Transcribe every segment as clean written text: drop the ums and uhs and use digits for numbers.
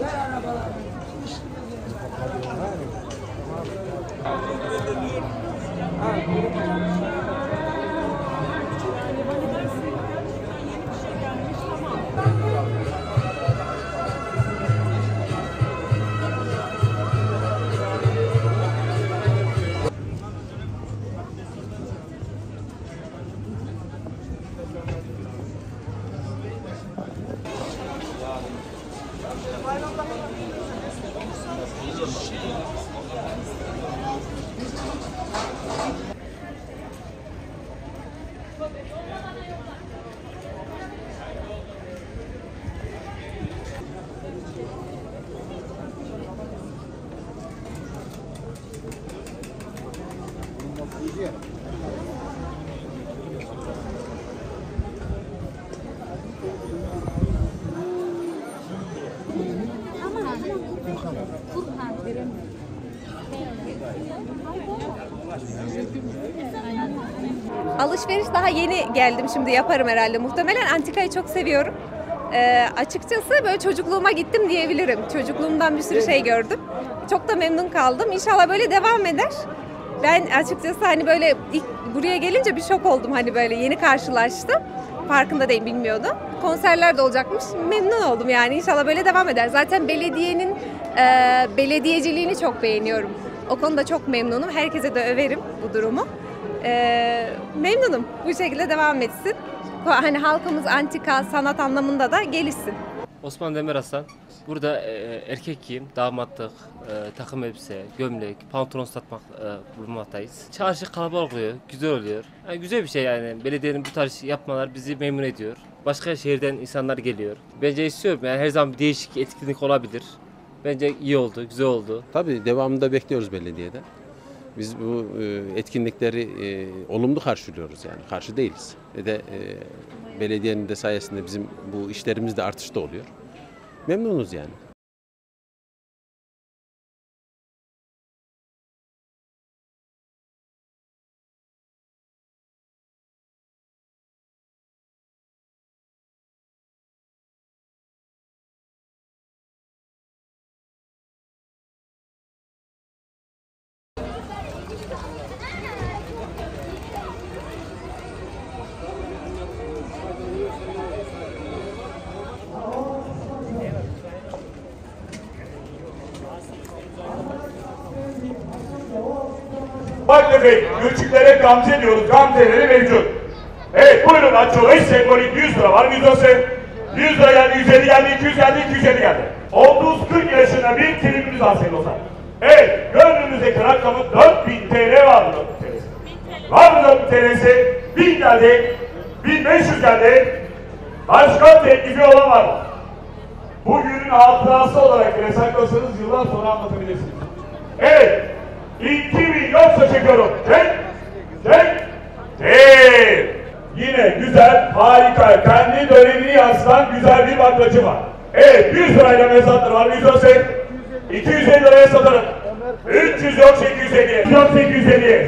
Alışveriş daha yeni geldim, şimdi yaparım herhalde muhtemelen. Antikayı çok seviyorum. Açıkçası böyle çocukluğuma gittim diyebilirim. Çocukluğumdan bir sürü şey gördüm. Çok da memnun kaldım. İnşallah böyle devam eder. Ben açıkçası hani böyle ilk buraya gelince bir şok oldum, hani böyle yeni karşılaştım. Farkında değilim, bilmiyordum. Konserler de olacakmış. Memnun oldum yani. İnşallah böyle devam eder. Zaten belediyenin belediyeciliğini çok beğeniyorum. O konuda çok memnunum. Herkese de överim bu durumu. Memnunum. Bu şekilde devam etsin. Hani halkımız antika, sanat anlamında da gelişsin. Osman Demir Hasan. Burada erkek giyim, damatlık, takım elbise, gömlek, pantolon satmak bulunmaktayız. Çarşı kalabalık oluyor, güzel oluyor. Yani güzel bir şey yani. Belediyenin bu tarz yapmalar bizi memnun ediyor. Başka şehirden insanlar geliyor. Bence istiyorum yani, her zaman bir değişik etkinlik olabilir. Bence iyi oldu, güzel oldu. Tabii devamında bekliyoruz belediyede. Biz bu etkinlikleri olumlu karşılıyoruz yani, karşı değiliz. Ve de belediyenin de sayesinde bizim bu işlerimiz de artışta oluyor. Memnunuz yani. Bak tefek, küçüklere gamze diyoruz, gamzeleri mevcut. Evet, buyurun açılış, sembolik 100 lira var, 100 lira geldi, 150 geldi, 200 geldi, 250 geldi. 30-40 yaşında bir tribünümüz var sevgili dostlar. Evet, gönlünüzdeki rakamı 4000 TL var mı 4000 TL'si? Var mı 4000 TL'si? 1000 geldi, 1500 geldi. Başka teklifi olan var mı? Bugünün hatırası olarak bile saklasanız yıllar sonra anlatabilirsiniz. Evet. 2000 yoksa çekiyorum. Çek. Yine güzel, harika, kendi dönemini yansıtan güzel bir baklacı var. Evet, 100 lirayla mezatları var. 100 olsa 250 liraya satarım. 300 yoksa 250. Yoksa 250.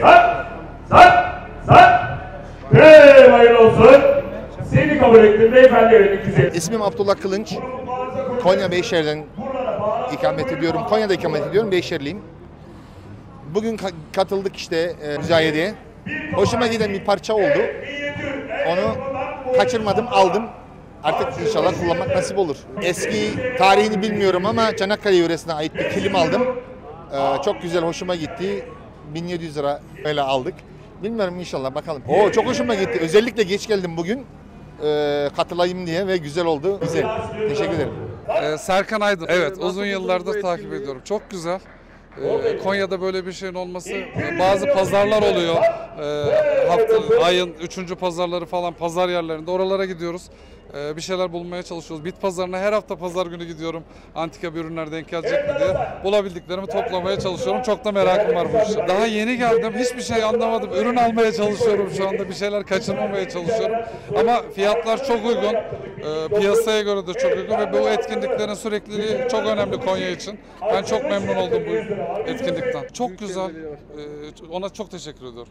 Sat. Hayırlı olsun. Seni kabul ettim beyefendi, evet 250. İsmim Abdullah Kılınç. Konya Beyşehir'den ikamet ediyorum. Konya'da ikamet ediyorum. Beyşehirliyim. Bugün katıldık işte müzayedeye. Hoşuma giden bir parça oldu. Onu kaçırmadım, aldım. Artık inşallah kullanmak nasip olur. Eski tarihini bilmiyorum ama Çanakkale yöresine ait bir kilim aldım. Çok güzel, hoşuma gitti. 1700 lira öyle aldık. Bilmiyorum, inşallah bakalım. Çok hoşuma gitti. Özellikle geç geldim bugün. Katılayım diye ve güzel oldu. Güzel. Teşekkür ederim. Serkan Aydın. Evet, uzun yıllardır takip ediyorum. Çok güzel. Konya'da böyle bir şeyin olması, bazı pazarlar oluyor. Haftanın, ayın 3. pazarları falan, pazar yerlerinde. Oralara gidiyoruz. Bir şeyler bulmaya çalışıyoruz. Bit pazarına her hafta pazar günü gidiyorum. Antika bir ürünler denk gelecek mi diye. Bulabildiklerimi toplamaya çalışıyorum. Çok da merakım var bu işe. Daha yeni geldim. Hiçbir şey anlamadım. Ürün almaya çalışıyorum şu anda. Bir şeyler kaçırmamaya çalışıyorum. Ama fiyatlar çok uygun. Piyasaya göre de çok uygun ve bu etkinliklerin sürekliliği çok önemli Konya için. Ben çok memnun oldum bu etkinlikten. Çok güzel. Ona çok teşekkür ediyorum.